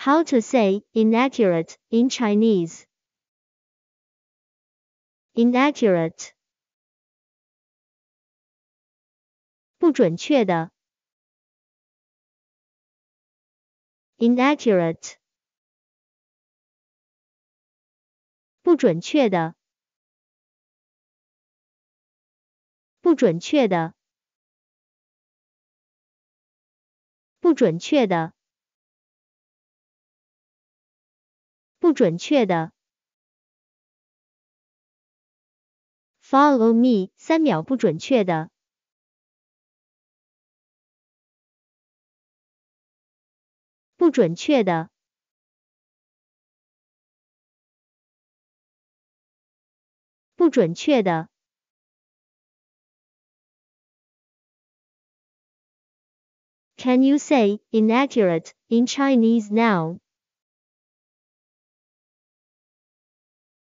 How to say inaccurate in Chinese? Inaccurate. 不准确的。Inaccurate. 不准确的。不准确的。不准确的。不准确的。Follow me 3秒不准确的。不准确的。不准确的。Can you say inaccurate in Chinese now?